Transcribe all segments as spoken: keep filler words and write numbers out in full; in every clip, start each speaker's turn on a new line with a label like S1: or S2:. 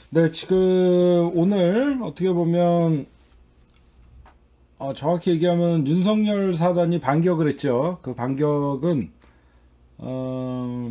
S1: 네, 지금 오늘 어떻게 보면 어, 정확히 얘기하면 윤석열 사단이 반격을 했죠. 그 반격은 어,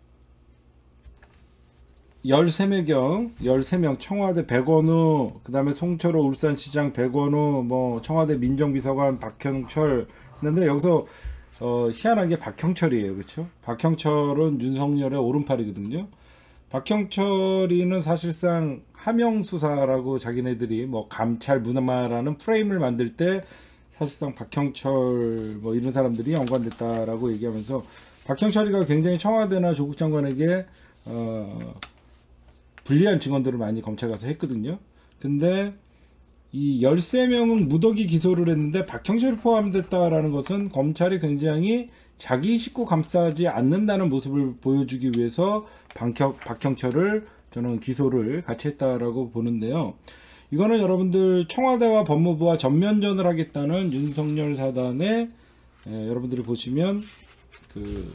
S1: 열세 명경, 열세 명 청와대 백원우, 그 다음에 송철호 울산시장 백원우, 뭐 청와대 민정비서관 박형철 했는데 여기서 어, 희한한 게 박형철이에요. 그렇죠? 박형철은 윤석열의 오른팔이거든요. 박형철이는 사실상 하명수사라고 자기네들이 뭐 감찰 문화라는 프레임을 만들 때 사실상 박형철 뭐 이런 사람들이 연관됐다라고 얘기하면서 박형철이가 굉장히 청와대나 조국 장관에게 어 불리한 증언들을 많이 검찰 가서 했거든요. 근데 이 열세 명은 무더기 기소를 했는데 박형철이 포함됐다라는 것은 검찰이 굉장히 자기 식구 감싸지 않는다는 모습을 보여주기 위해서 박형, 박형철을 저는 기소를 같이 했다라고 보는데요. 이거는 여러분들 청와대와 법무부와 전면전을 하겠다는 윤석열 사단의 에, 여러분들이 보시면 그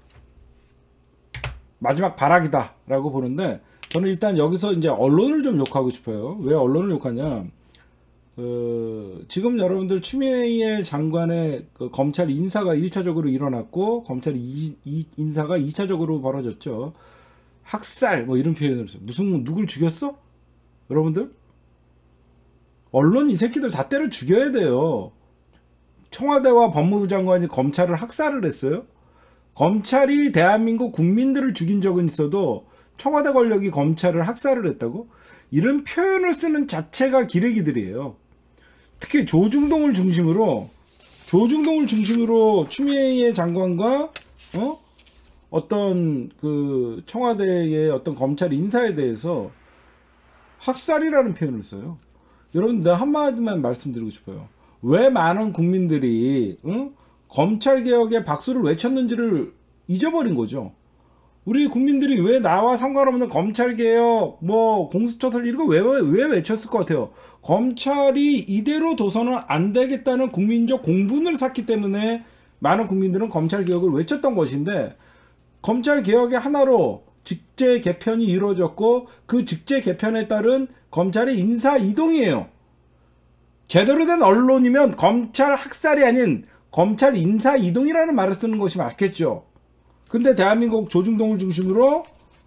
S1: 마지막 발악이다라고 보는데 저는 일단 여기서 이제 언론을 좀 욕하고 싶어요. 왜 언론을 욕하냐? 그 지금 여러분들 추미애 장관의 그 검찰 인사가 일 차적으로 일어났고 검찰 이, 이 인사가 이 차적으로 벌어졌죠. 학살 뭐 이런 표현을 했어요. 무슨 누굴 죽였어? 여러분들? 언론 이 새끼들 다 때려 죽여야 돼요. 청와대와 법무부 장관이 검찰을 학살을 했어요. 검찰이 대한민국 국민들을 죽인 적은 있어도 청와대 권력이 검찰을 학살을 했다고? 이런 표현을 쓰는 자체가 기레기들이에요. 특히 조중동을 중심으로 조중동을 중심으로 추미애 장관과 어? 어떤 그 청와대의 어떤 검찰 인사에 대해서 학살이라는 표현을 써요. 여러분, 내가 한마디만 말씀드리고 싶어요. 왜 많은 국민들이 응? 검찰 개혁에 박수를 외쳤는지를 잊어버린 거죠. 우리 국민들이 왜 나와 상관없는 검찰개혁, 뭐 공수처설 이런 거 왜 왜 외쳤을 것 같아요? 검찰이 이대로 둬서는 안 되겠다는 국민적 공분을 샀기 때문에 많은 국민들은 검찰개혁을 외쳤던 것인데 검찰개혁의 하나로 직제 개편이 이루어졌고 그 직제 개편에 따른 검찰의 인사 이동이에요. 제대로 된 언론이면 검찰 학살이 아닌 검찰 인사 이동이라는 말을 쓰는 것이 맞겠죠. 근데 대한민국 조중동을 중심으로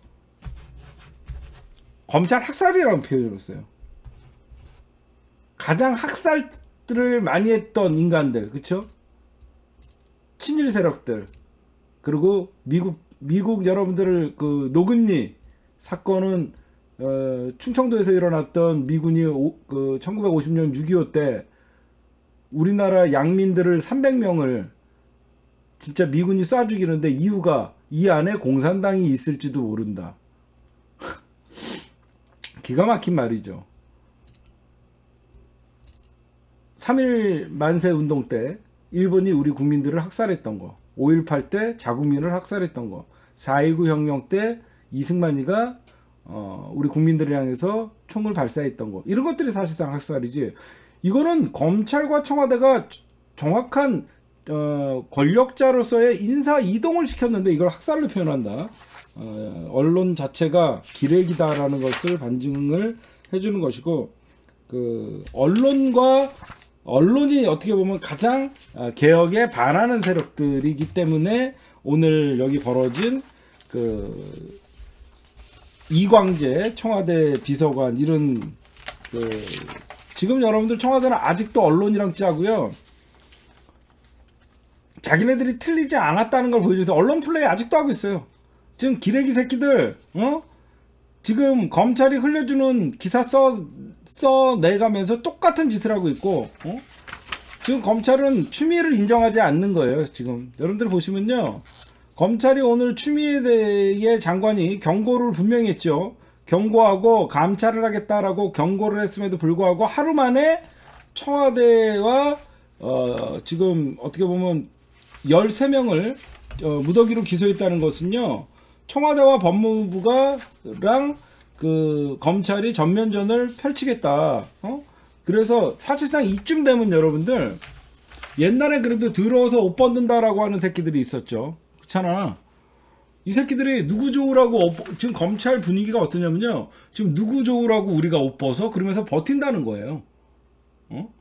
S1: 검찰 학살이라는 표현을 써요. 가장 학살들을 많이 했던 인간들, 그쵸? 친일 세력들, 그리고 미국 미국 여러분들을 그 노근리 사건은 어, 충청도에서 일어났던 미군이 오, 그 천구백오십 년 육이오 때 우리나라 양민들을 삼백 명을 진짜 미군이 쏴 죽이는데 이유가 이 안에 공산당이 있을지도 모른다. 기가 막힌 말이죠. 삼일 만세 운동 때 일본이 우리 국민들을 학살했던 거, 오일팔 때 자국민을 학살했던 거, 사일구 혁명 때 이승만이가 어, 우리 국민들을 향해서 총을 발사했던 거, 이런 것들이 사실상 학살이지. 이거는 검찰과 청와대가 정확한 어, 권력자로서의 인사 이동을 시켰는데 이걸 학살로 표현한다. 어, 언론 자체가 기레기다라는 것을 반증을 해주는 것이고, 그 언론과 언론이 어떻게 보면 가장 개혁에 반하는 세력들이기 때문에 오늘 여기 벌어진 그 이광재 청와대 비서관 이런 그 지금 여러분들 청와대는 아직도 언론이랑 짜고요. 자기네들이 틀리지 않았다는 걸 보여줘서 언론 플레이 아직도 하고 있어요. 지금 기레기 새끼들, 어? 지금 검찰이 흘려주는 기사 써, 써내가면서 똑같은 짓을 하고 있고, 어? 지금 검찰은 추미애를 인정하지 않는 거예요, 지금. 여러분들 보시면요. 검찰이 오늘 추미애 대의 장관이 경고를 분명히 했죠. 경고하고 감찰을 하겠다라고 경고를 했음에도 불구하고 하루 만에 청와대와, 어, 지금 어떻게 보면 열세 명을 어, 무더기로 기소했다는 것은요, 청와대와 법무부가랑 그 검찰이 전면전을 펼치겠다. 어? 그래서 사실상 이쯤 되면 여러분들 옛날에 그래도 더러워서 옷 벗는다라고 하는 새끼들이 있었죠. 그렇잖아. 이 새끼들이 누구 좋으라고 옷, 지금 검찰 분위기가 어떠냐면요. 지금 누구 좋으라고 우리가 옷 벗어? 그러면서 버틴다는 거예요. 어?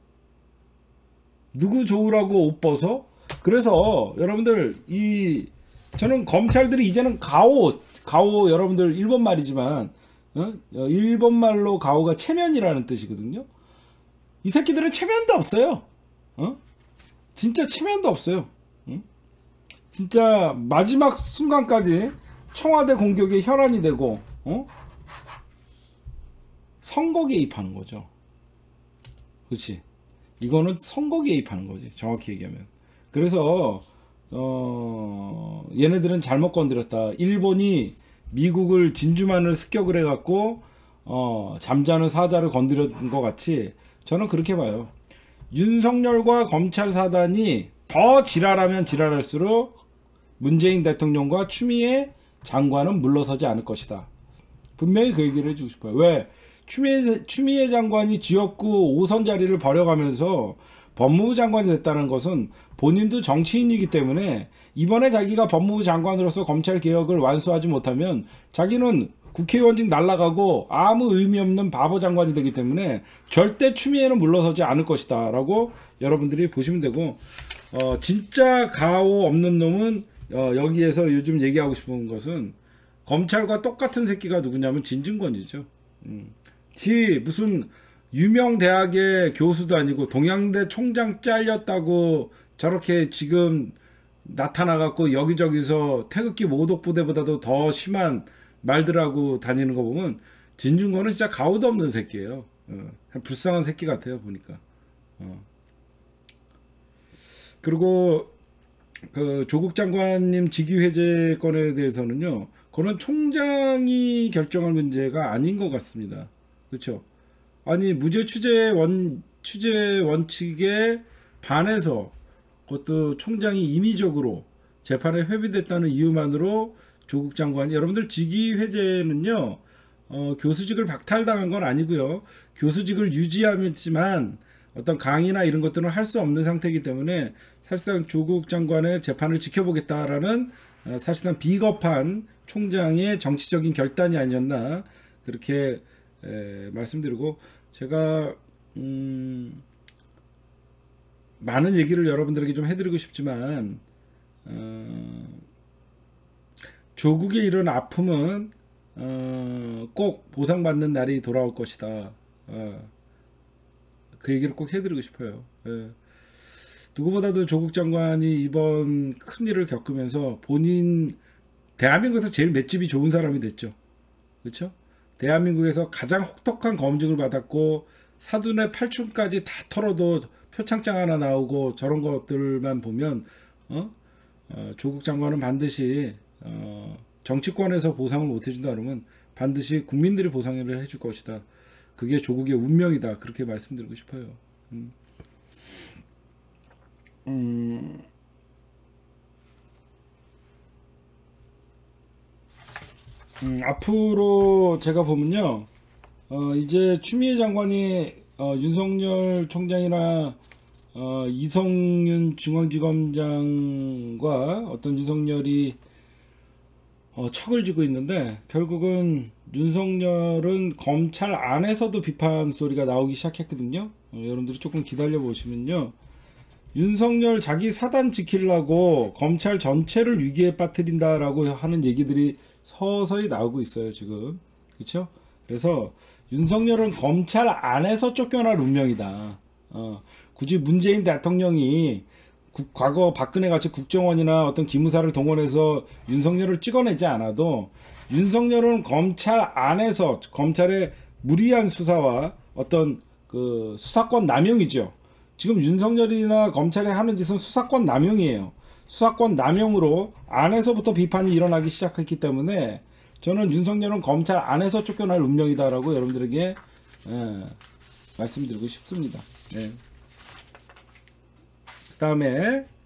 S1: 누구 좋으라고 옷 벗어? 그래서 여러분들 이 저는 검찰들이 이제는 가오 가오 여러분들 일본 말이지만 어? 일본 말로 가오가 체면이라는 뜻이거든요. 이 새끼들은 체면도 없어요. 어? 진짜 체면도 없어요. 응? 진짜 마지막 순간까지 청와대 공격에 혈안이 되고 어? 선거 개입하는 거죠. 그렇지? 이거는 선거 개입하는 거지. 정확히 얘기하면. 그래서 어, 얘네들은 잘못 건드렸다. 일본이 미국을 진주만을 습격을 해갖고 어, 잠자는 사자를 건드린 것 같이 저는 그렇게 봐요. 윤석열과 검찰 사단이 더 지랄하면 지랄할수록 문재인 대통령과 추미애 장관은 물러서지 않을 것이다. 분명히 그 얘기를 해주고 싶어요. 왜? 추미애, 추미애 장관이 지역구 오 선 자리를 버려가면서 법무부 장관이 됐다는 것은 본인도 정치인이기 때문에 이번에 자기가 법무부 장관으로서 검찰 개혁을 완수하지 못하면 자기는 국회의원직 날아가고 아무 의미 없는 바보 장관이 되기 때문에 절대 추미애는 물러서지 않을 것이다 라고 여러분들이 보시면 되고, 어, 진짜 가오 없는 놈은 어, 여기에서 요즘 얘기하고 싶은 것은 검찰과 똑같은 새끼가 누구냐면 진중권이죠. 음. 지 무슨 유명 대학의 교수도 아니고 동양대 총장 잘렸다고 저렇게 지금 나타나갖고 여기저기서 태극기 모독부대보다도 더 심한 말들하고 다니는 거 보면 진중권은 진짜 가오도 없는 새끼예요. 어, 불쌍한 새끼 같아요 보니까. 어. 그리고 그 조국 장관님 직위 해제 건에 대해서는요, 그건 총장이 결정할 문제가 아닌 것 같습니다. 그렇죠? 아니 무죄 추재 원 추재 원칙에 반해서 그것도 총장이 임의적으로 재판에 회부됐다는 이유만으로 조국 장관이, 여러분들 직위 해제는요, 어, 교수직을 박탈당한 건 아니고요, 교수직을 유지하지만 어떤 강의나 이런 것들은 할 수 없는 상태이기 때문에 사실상 조국 장관의 재판을 지켜보겠다라는 어, 사실상 비겁한 총장의 정치적인 결단이 아니었나 그렇게 에, 말씀드리고, 제가 음, 많은 얘기를 여러분들에게 좀 해드리고 싶지만 어, 조국의 이런 아픔은 어, 꼭 보상받는 날이 돌아올 것이다. 어, 그 얘기를 꼭 해드리고 싶어요. 예. 누구보다도 조국 장관이 이번 큰일을 겪으면서 본인 대한민국에서 제일 맷집이 좋은 사람이 됐죠. 그렇죠? 대한민국에서 가장 혹독한 검증을 받았고 사돈의 팔춤까지 다 털어도 표창장 하나 나오고 저런 것들만 보면 어? 어, 조국 장관은 반드시 어, 정치권에서 보상을 못 해준다 그러면 반드시 국민들이 보상을 해줄 것이다. 그게 조국의 운명이다. 그렇게 말씀드리고 싶어요. 음. 음. 음, 앞으로 제가 보면요, 어, 이제 추미애 장관이 어, 윤석열 총장이나 어, 이성윤 중앙지검장과 어떤 윤석열이 어, 척을 지고 있는데, 결국은 윤석열은 검찰 안에서도 비판 소리가 나오기 시작했거든요. 어, 여러분들이 조금 기다려 보시면요, 윤석열 자기 사단 지키려고 검찰 전체를 위기에 빠뜨린다라고 하는 얘기들이 서서히 나오고 있어요 지금. 그렇죠? 그래서 윤석열은 검찰 안에서 쫓겨날 운명이다. 어, 굳이 문재인 대통령이 국, 과거 박근혜 같이 국정원이나 어떤 기무사를 동원해서 윤석열을 찍어내지 않아도 윤석열은 검찰 안에서 검찰의 무리한 수사와 어떤 그 수사권 남용이죠. 지금 윤석열이나 검찰이 하는 짓은 수사권 남용이에요. 수사권 남용으로 안에서부터 비판이 일어나기 시작했기 때문에 저는 윤석열은 검찰 안에서 쫓겨날 운명이다라고 여러분들에게 예, 말씀드리고 싶습니다. 네. 그 다음에